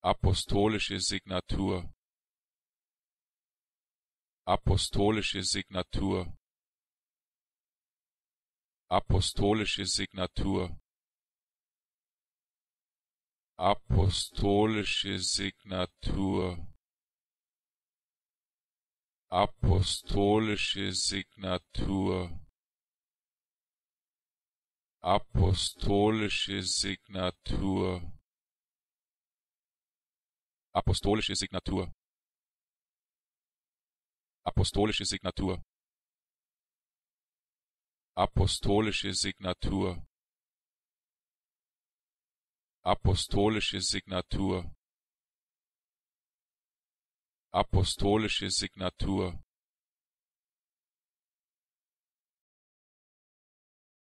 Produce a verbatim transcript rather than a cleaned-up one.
apostolische Signatur, apostolische Signatur, apostolische Signatur, apostolische Signatur, apostolische Signatur, apostolische Signatur, apostolische Signatur, apostolische Signatur, apostolische Signatur, apostolische Signatur, apostolische Signatur,